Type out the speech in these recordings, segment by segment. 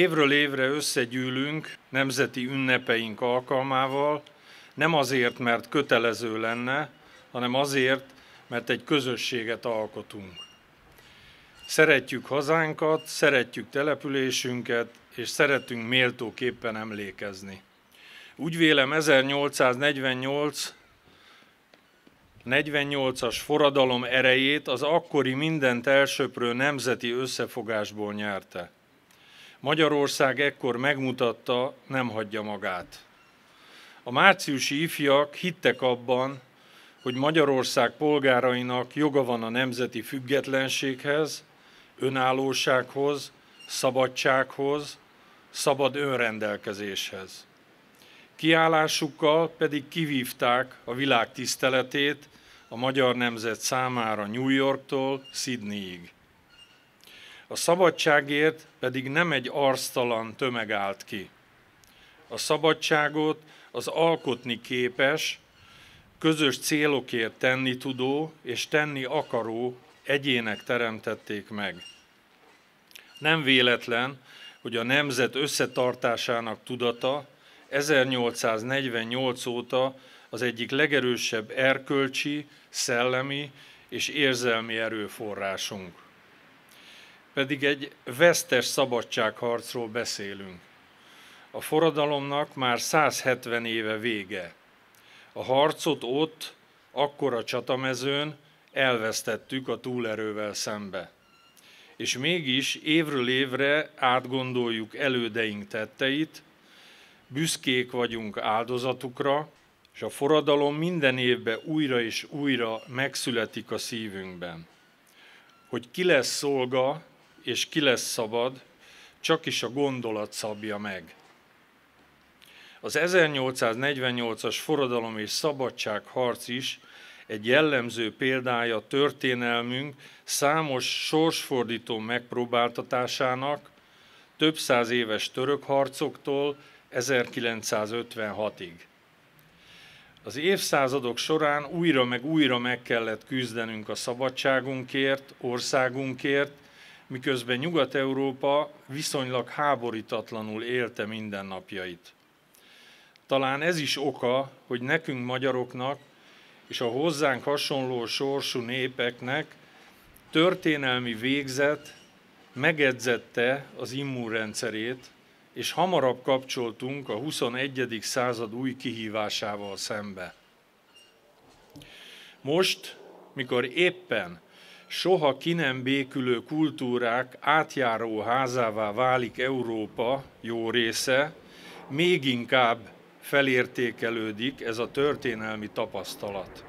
évről évre összegyűlünk nemzeti ünnepeink alkalmával, nem azért, mert kötelező lenne, hanem azért, mert egy közösséget alkotunk. Szeretjük hazánkat, szeretjük településünket, és szeretünk méltóképpen emlékezni. Úgy vélem, 1848-as forradalom erejét az akkori mindent elsöprő nemzeti összefogásból nyerte. Magyarország ekkor megmutatta, nem hagyja magát. A márciusi ifjak hittek abban, hogy Magyarország polgárainak joga van a nemzeti függetlenséghez, önállósághoz, szabadsághoz, szabad önrendelkezéshez. Kiállásukkal pedig kivívták a világ tiszteletét a magyar nemzet számára New Yorktól Sydneyig. A szabadságért pedig nem egy arctalan tömeg állt ki. A szabadságot az alkotni képes, közös célokért tenni tudó és tenni akaró egyének teremtették meg. Nem véletlen, hogy a nemzet összetartásának tudata 1848 óta az egyik legerősebb erkölcsi, szellemi és érzelmi erőforrásunk. Pedig egy vesztes szabadságharcról beszélünk. A forradalomnak már 170 éve vége. A harcot ott, akkor a csatamezőn elvesztettük a túlerővel szembe. És mégis évről évre átgondoljuk elődeink tetteit, büszkék vagyunk áldozatukra, és a forradalom minden évben újra és újra megszületik a szívünkben. Hogy ki lesz szolga és ki lesz szabad, csak is a gondolat szabja meg. Az 1848-as forradalom és szabadságharc is egy jellemző példája történelmünk számos sorsfordító megpróbáltatásának, több száz éves török harcoktól 1956-ig. Az évszázadok során újra meg újra meg kellett küzdenünk a szabadságunkért, országunkért, miközben Nyugat-Európa viszonylag háborítatlanul élte mindennapjait. Talán ez is oka, hogy nekünk magyaroknak és a hozzánk hasonló sorsú népeknek történelmi végzet megedzette az immunrendszerét, és hamarabb kapcsoltunk a 21. század új kihívásával szembe. Most, mikor éppen soha ki nem békülő kultúrák átjáró házává válik Európa jó része, még inkább felértékelődik ez a történelmi tapasztalat.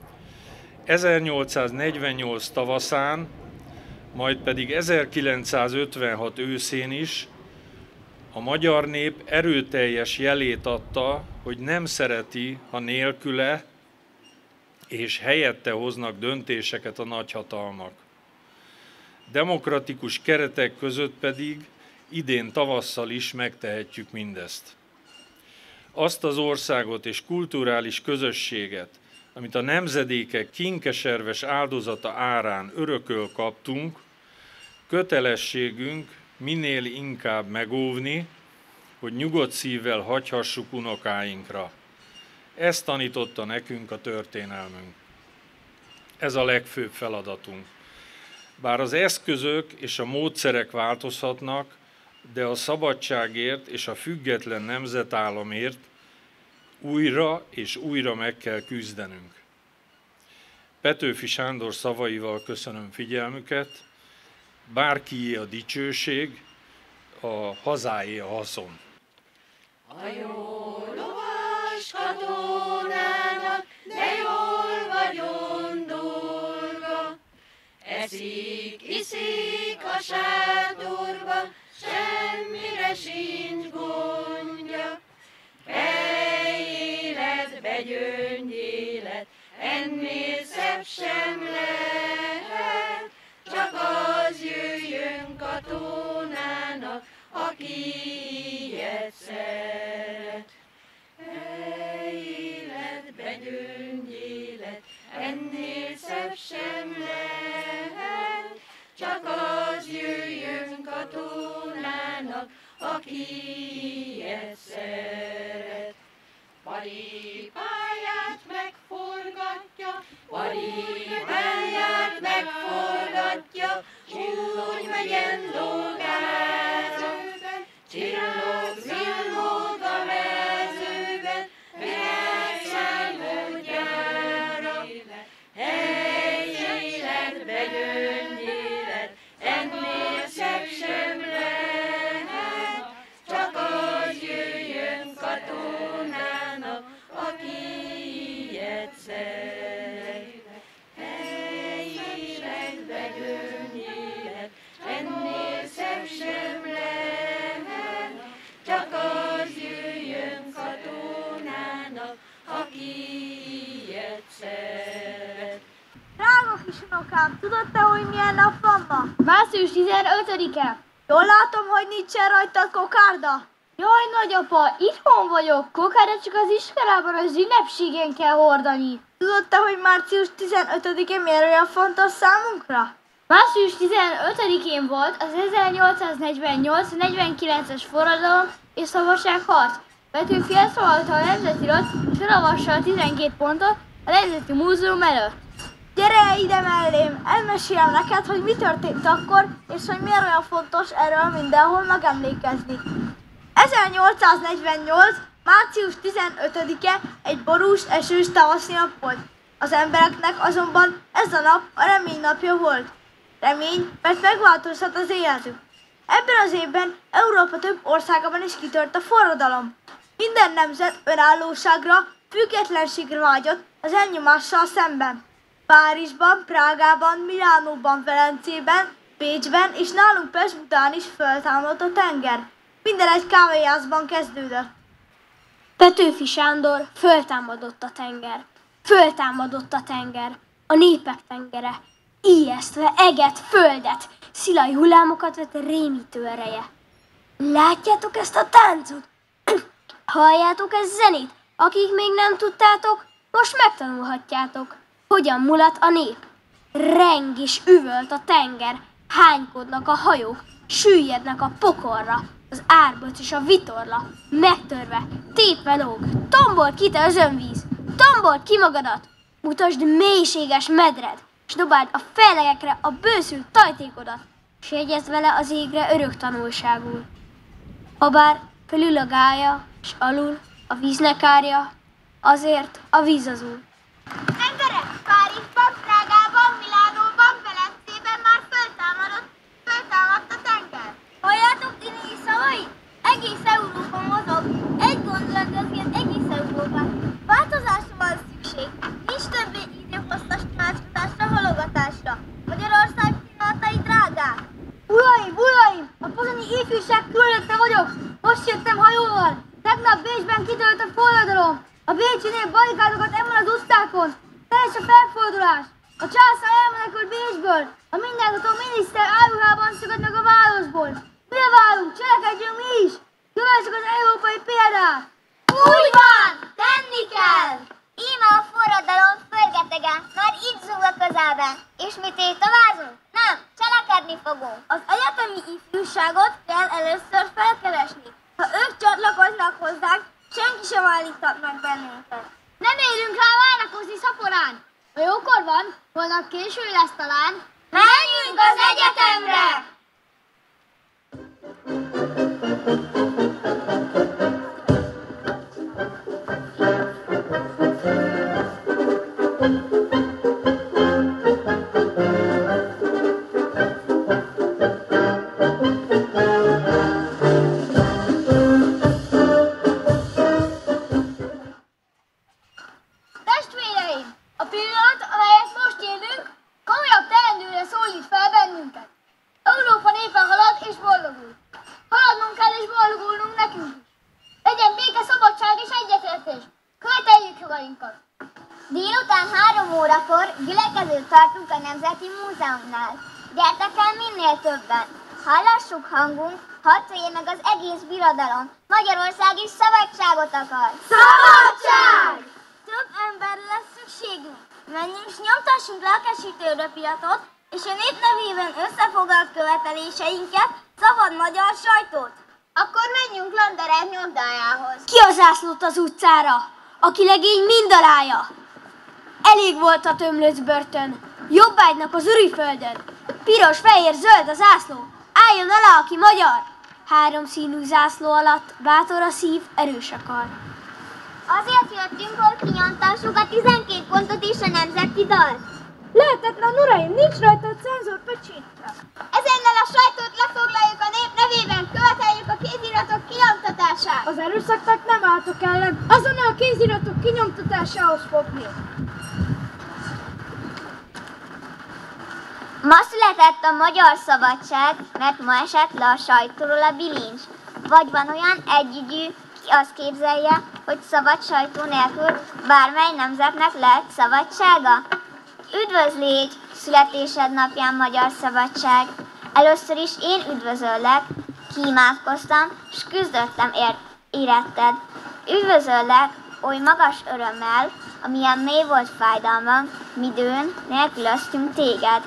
1848 tavaszán, majd pedig 1956 őszén is a magyar nép erőteljes jelét adta, hogy nem szereti, ha nélküle és helyette hoznak döntéseket a nagyhatalmak. Demokratikus keretek között pedig idén tavasszal is megtehetjük mindezt. Azt az országot és kulturális közösséget, amit a nemzedékek kinkeserves áldozata árán örököl kaptunk, kötelességünk minél inkább megóvni, hogy nyugodt szívvel hagyhassuk unokáinkra. Ezt tanította nekünk a történelmünk. Ez a legfőbb feladatunk. Bár az eszközök és a módszerek változhatnak, de a szabadságért és a független nemzetállamért újra és újra meg kell küzdenünk. Petőfi Sándor szavaival köszönöm figyelmüket. Bárkié a dicsőség, a hazáé a haszon. A jó lovas katonának, de jól vagyon dolga, eszik a sátorba, semmire sincs gondja. Élet, begyöngyélet, ennél szebb sem lehet, csak az jöjjön katonának, aki ilyet szeret. Élet, begyöngyélet, ennél szebb sem lehet, csak az jöjjön katonának, aki ilyet szeret. Paripáját megforgatja, paripáját megforgatja, úgy megyen dolgázóben, csillog, zillog a mezőben, megszálló gyára. Hely életbe gyöngyélet, ennél szebb sem lehet, csak az jöjjön katonának, aki ilyet szeret. Hely életbe gyöngyélet, ennél szebb sem lehet, csak az jöjjön katonának, aki ilyet szeret. Drága kis unokám, tudod te, hogy milyen nap van ma? Március 15-e. Jól látom, hogy nincsen rajtad kokárda. Jaj, nagyapa, itthon vagyok. Kokárdat csak az iskolában az ünnepségen kell hordani. Tudod te, hogy március 15-e miért olyan fontos számunkra? Március 15-én volt az 1848-49-es forradalom és szabadságharc. Petőfi elszólalta a Nemzetirat, és elolvassa a 12 pontot a Nemzeti Múzeum előtt. Gyere ide mellém, elmesélem neked, hogy mi történt akkor, és hogy miért olyan fontos erről mindenhol megemlékezni. 1848. március 15-e egy borús, esős tavaszi nap volt. Az embereknek azonban ez a nap a remény napja volt. Remény, mert megváltozhat az életük. Ebben az évben Európa több országában is kitört a forradalom. Minden nemzet önállóságra, függetlenségre vágyott az elnyomással szemben. Párizsban, Prágában, Milánóban, Velencében, Bécsben és nálunk Pest után is föltámadt a tenger. Minden egy kávéházban kezdődött. Petőfi Sándor föltámadott a tenger. Föltámadott a tenger, a népek tengere. Ijesztve eget, földet, szilaj hullámokat vett rémítő ereje. Látjátok ezt a táncot? Halljátok ezt zenét? Akik még nem tudtátok, most megtanulhatjátok. Hogyan mulat a nép? Reng és üvölt a tenger, hánykodnak a hajók, süllyednek a pokolra, az árboc és a vitorla, megtörve, tépve lóg, tombol ki te özönvíz, tombol ki magadat, mutasd mélységes medred, s dobáld a fellegekre a bőszült tajtékodat, s jegyezd vele az égre örök tanulságul. Habár felül a gája, s alul a víznek árja, azért a víz azul. Emberek, Párizsban, Prágában, Milánóban, Velencében már föltámadt a tenger. Halljátok Tini szavait? Egész Európa mozog. Egy gondolat vezget egész Európát. Változásra van szükség. Nincs többé időhosszas tanácskozásra, halogatásra. Magyarország pillanatai drágák. Uraim! A pozsonyi ifjúság küldötte vagyok! Most jöttem hajóval! Tegnap Bécsben kitört a forradalom! A bécsi nép barikádokat emen az utcákon! Teljes a felfordulás! A császár elmenekült Bécsből! A mindenható miniszter áruhában szökött meg a városból! Mire várunk? Cselekedjünk mi is! Kövessük az európai példát! Úgy van! Tenni kell! Íme a forradalom förgetegen, már itt zúg a közelben. És mit tétovázunk? Nem, cselekedni fogunk. Az egyetemi ifjúságot kell először felkeresni. Ha ők csatlakoznak hozzánk, senki sem állíthat meg bennünket. Nem érünk rá várakozni szaporán! Ha jókor van, holnap késő lesz talán. Menjünk az egyetemre! Testvéreim! A pillanat, amelyet most élünk, komolyabb teendőre szólít fel bennünket. Európa népe halad és boldogul. Haladnunk kell és boldogulnunk nekünk is. Legyen béke, szabadság és egyetértés. Követeljük jogainkat. Délután 3 órakor gyülekezőt tartunk a Nemzeti Múzeumnál. Gyertek el minél többen. Hallassuk hangunk, hadd szóljon meg az egész birodalom. Magyarország is szabadságot akar. Szabadság! Több emberre lesz szükségünk. Menjünk és nyomtassunk lelkesítő röpiatot, és a nép nevében összefoglalt követeléseinket, szabad magyar sajtót. Akkor menjünk Landerek nyomdájához. Ki a zászlót az utcára? Aki legény mind alálja. Elég volt a tömlőc börtön. Jobbágynak az Úriföldön. Piros, fehér, zöld a zászló. Álljon alá, aki magyar. Háromszínű zászló alatt bátor a szív, erős a kar. Azért jöttünk, hogy kinyomtassuk a 12 pontot és a nemzeti dalt. Lehetetlen, uraim, nincs rajta a cenzúr pöcsítve. Ezennel a sajtót lefoglaljuk a nép nevében, követeljük a kéziratok kinyomtatását. Az erőszaknak nem álltok ellen, azonnal a kéziratok kinyomtatásához fogni. Ma született a magyar szabadság, mert ma esett le a sajtóról a bilincs. Vagy van olyan együgyű, ki azt képzelje, hogy szabad sajtó nélkül bármely nemzetnek lehet szabadsága? Üdvözlégy, születésed napján magyar szabadság! Először is én üdvözöllek, kiimádkoztam, s küzdöttem éretted. Üdvözöllek oly magas örömmel, amilyen mély volt fájdalmam, midőn nélkülöztünk téged.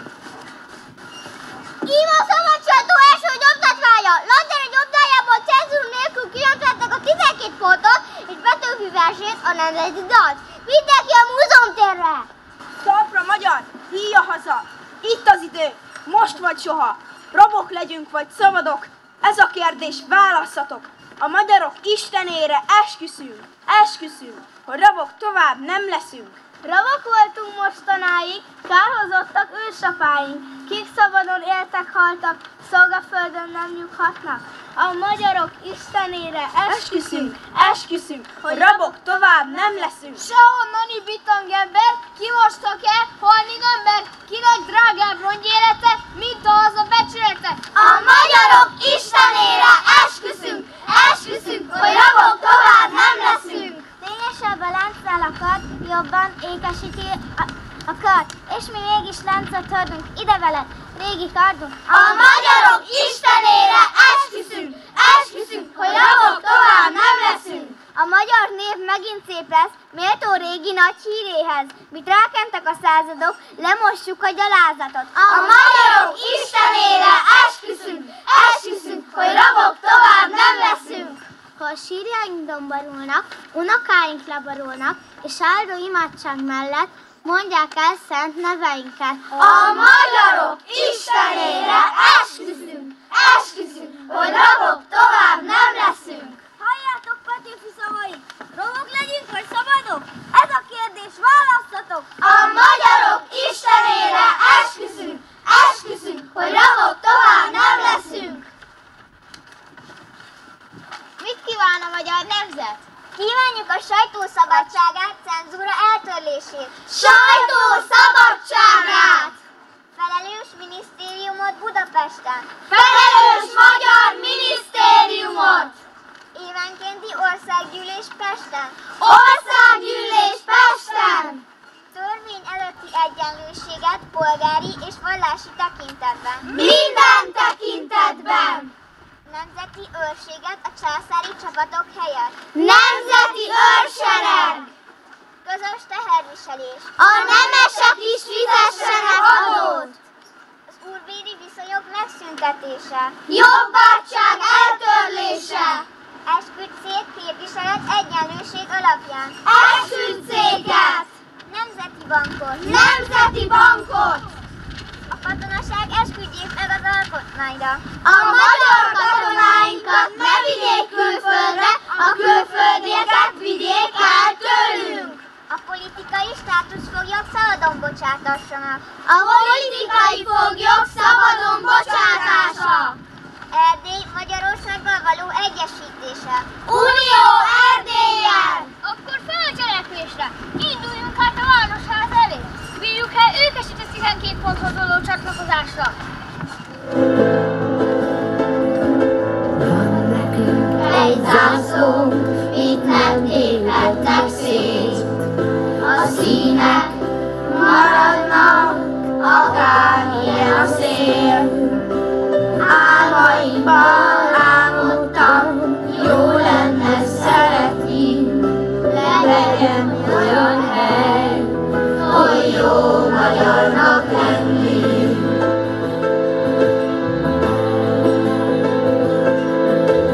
Íme a szabad sajtó első nyomtatványa! Landerek nyomdájából cenzúr nélkül kinyomtattak a 12 pontot és Petőfi versét, a nemzeti dalt. Vidd ki a múzeumtérre! Talpra magyar, híja haza! Itt az idő, most vagy soha! Rabok legyünk vagy szabadok? Ez a kérdés, válasszatok! A magyarok istenére esküszünk, hogy rabok tovább nem leszünk. Rabok voltunk mostanáig, kárhozottak ősapáink, kik szabadon éltek, haltak, szolgaföldön nem nyughatnak. A magyarok istenére Esküszünk, hogy rabok tovább nem leszünk. Sehonnani bitangember, kimostak-e holmig ember, kinek drágább rongyélete, mint a haza becsülete. A magyarok istenére esküszünk, hogy rabok tovább nem leszünk. Lényesebb a láncszálakat, jobban ékesíti a kart, és mi mégis láncot hordunk ide veled, régi kardunk. A magyarok istenére esküszünk, hogy rabok tovább nem leszünk. A magyar név megint szép lesz, méltó régi nagy híréhez. Mit rákentek a századok, lemossuk a gyalázatot. A magyarok istenére esküszünk, hogy rabok tovább nem leszünk. Ha a sírjaink domborulnak, unokáink laborulnak, és áldó imádság mellett mondják el szent neveinket. A magyarok istenére esküszünk, hogy rabok tovább nem leszünk. Halljátok Petőfi szavait! Rabok legyünk vagy szabadok? Ez a kérdés, válasszatok! A magyarok istenére esküszünk, hogy rabok tovább nem leszünk. Mit kíván a magyar nemzet? Kívánjuk a sajtószabadságát, cenzúra eltörlését. Sajtószabadságát! Felelős minisztériumot Budapesten. Felelős magyar minisztériumot! Évenkénti országgyűlés Pesten. Országgyűlés Pesten! Törvény előtti egyenlőséget polgári és vallási tekintetben. Minden tekintetben! Nemzeti őrséget a császári csapatok helyett. Nemzeti őrsereg! Közös teherviselés. A nemesek is fizessenek adót! Az úrbéri viszonyok megszüntetése. Jobbátság eltörlése. Esküdtszék képviselet egyenlőség alapján. Esküdtszéket! Nemzeti bankot. Nemzeti bankot! A katonaság esküdjék meg az alkotmányra. A magyar katonáinkat ne vigyék külföldre, a külföldieket vigyék el tőlünk. A politikai státuszfoglyok szabadon bocsátassanak. A politikai foglyok szabadon bocsátása. Erdély Magyarországgal való egyesítése. Unió Erdéllyel! Akkor fel a cselekvésre! Induljunk hát a Városház elé! Bírjuk el ők is itt a 12 ponthoz való csatlakozásra! Van nekünk egy zászlónk, itt nem téphettek szét. A színek maradnak, akármilyen a szél. Álmaimban álmodtam, jó lenne szeretni, legyen olyan hely, hogy jó magyarnak lenni.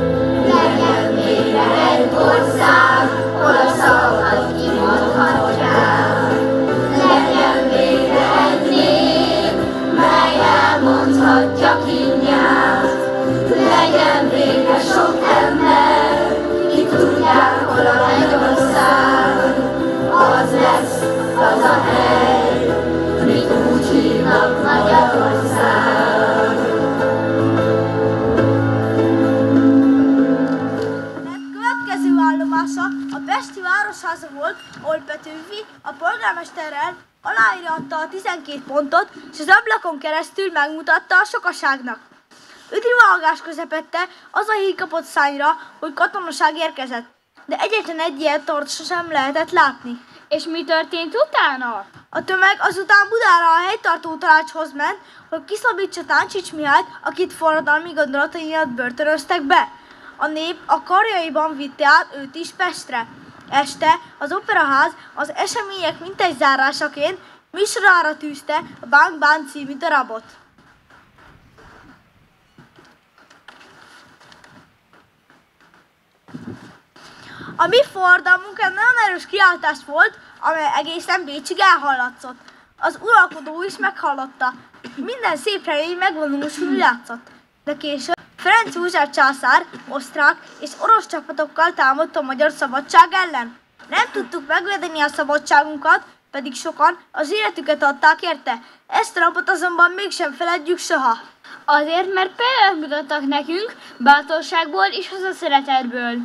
háza volt, ahol Petőfi a polgármesterrel aláíratta a 12 pontot, és az ablakon keresztül megmutatta a sokaságnak. Üdrivalgás közepette az a hír kapott szányra, hogy katonaság érkezett, de egyetlen egy ilyen tort sosem lehetett látni. És mi történt utána? A tömeg azután Budára a helytartó tanácshoz ment, hogy kiszabítsa Táncsics Mihályt, akit forradalmi gondolatai miatt börtönöztek be. A nép a karjaiban vitte át őt is Pestre. Este az Operaház az események mintegy zárásaként műsorára tűzte a Bánk Bán című darabot. A mi forradalmunk egy nagyon erős kiáltás volt, amely egészen Bécsig elhallatszott. Az uralkodó is meghallotta. Minden szép remény megvalósulni látszott. De később Ferenc József császár, osztrák és orosz csapatokkal támadt a magyar szabadság ellen. Nem tudtuk megvédeni a szabadságunkat, pedig sokan az életüket adták érte. Ezt a napot azonban mégsem feledjük soha. Azért, mert példát mutattak nekünk, bátorságból és hazaszeretetből.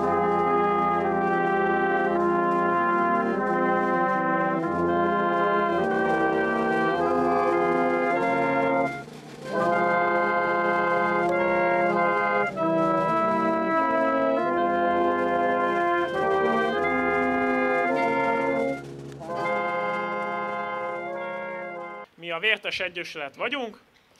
Mi a Vértes Egyesület vagyunk,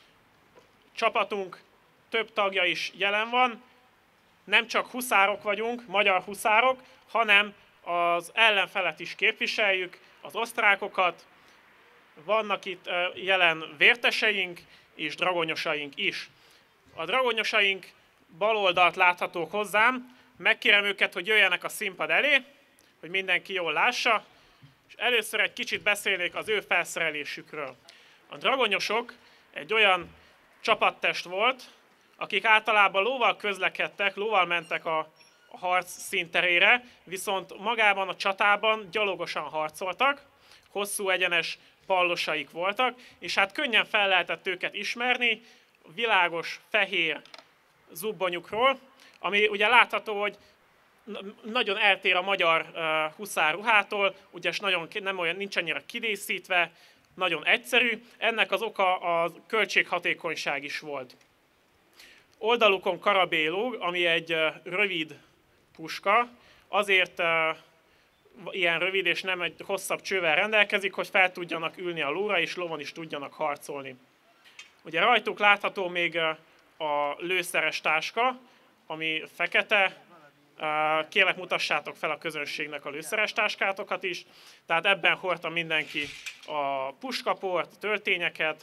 csapatunk több tagja is jelen van, nem csak huszárok vagyunk, magyar huszárok, hanem az ellenfelet is képviseljük, az osztrákokat, vannak itt jelen vérteseink és dragonyosaink is. A dragonyosaink bal oldalt láthatók hozzám, megkérem őket, hogy jöjjenek a színpad elé, hogy mindenki jól lássa, és először egy kicsit beszélnék az ő felszerelésükről. A dragonyosok egy olyan csapattest volt, akik általában lóval közlekedtek, lóval mentek a harc színterére, viszont magában a csatában gyalogosan harcoltak, hosszú egyenes pallosaik voltak, és hát könnyen fel lehetett őket ismerni világos fehér zubbonyukról, ami ugye látható, hogy nagyon eltér a magyar huszárruhától, ugye nincs annyira kidészítve, nagyon egyszerű, ennek az oka a költséghatékonyság is volt. Oldalukon karabéló, ami egy rövid puska, azért ilyen rövid és nem egy hosszabb csővel rendelkezik, hogy fel tudjanak ülni a lóra és lovon is tudjanak harcolni. Ugye rajtuk látható még a lőszeres táska, ami fekete. Kérlek, mutassátok fel a közönségnek a lőszeres táskátokat is. Tehát ebben hordta mindenki a puskaport, a töltényeket.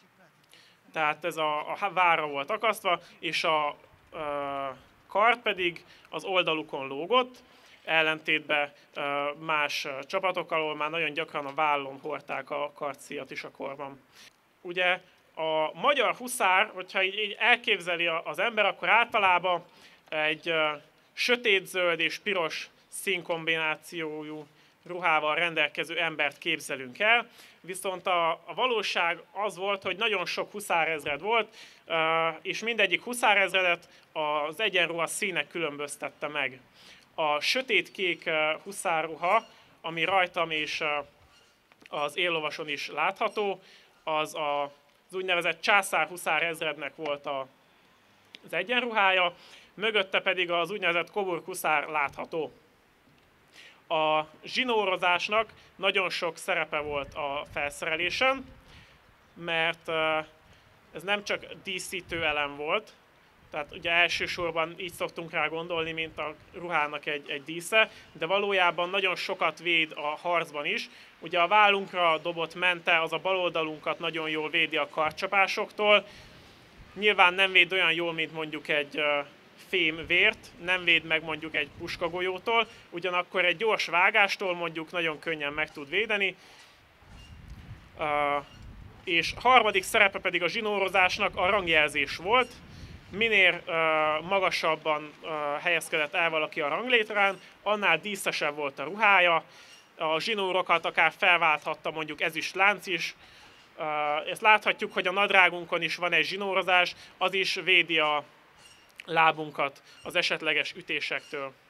Tehát ez a várra volt akasztva, és a kard pedig az oldalukon lógott, ellentétben más csapatokkal, ahol már nagyon gyakran a vállon hordták a kardszíjat is a korban. Ugye a magyar huszár, hogyha így elképzeli az ember, akkor általában egy sötétzöld és piros színkombinációjú ruhával rendelkező embert képzelünk el, viszont a valóság az volt, hogy nagyon sok huszárezred volt, és mindegyik huszárezredet az egyenruha színek különböztette meg. A sötétkék huszárruha, ami rajtam és az éllovason is látható, az úgynevezett császár-huszár ezrednek volt az egyenruhája, mögötte pedig az úgynevezett coburg-huszár látható. A zsinórozásnak nagyon sok szerepe volt a felszerelésen, mert ez nem csak díszítő elem volt, tehát ugye elsősorban így szoktunk rá gondolni, mint a ruhának egy dísze, de valójában nagyon sokat véd a harcban is. Ugye a vállunkra dobott mente az a bal oldalunkat nagyon jól védi a kardcsapásoktól. Nyilván nem véd olyan jól, mint mondjuk egy fémvért, nem véd meg mondjuk egy puskagolyótól, ugyanakkor egy gyors vágástól mondjuk nagyon könnyen meg tud védeni. És harmadik szerepe pedig a zsinórozásnak a rangjelzés volt. Minél magasabban helyezkedett el valaki a ranglétrán, annál díszesebb volt a ruhája, a zsinórokat akár felválthatta mondjuk ezüst lánc is. Ezt láthatjuk, hogy a nadrágunkon is van egy zsinórozás, az is védi a lábunkat az esetleges ütésektől.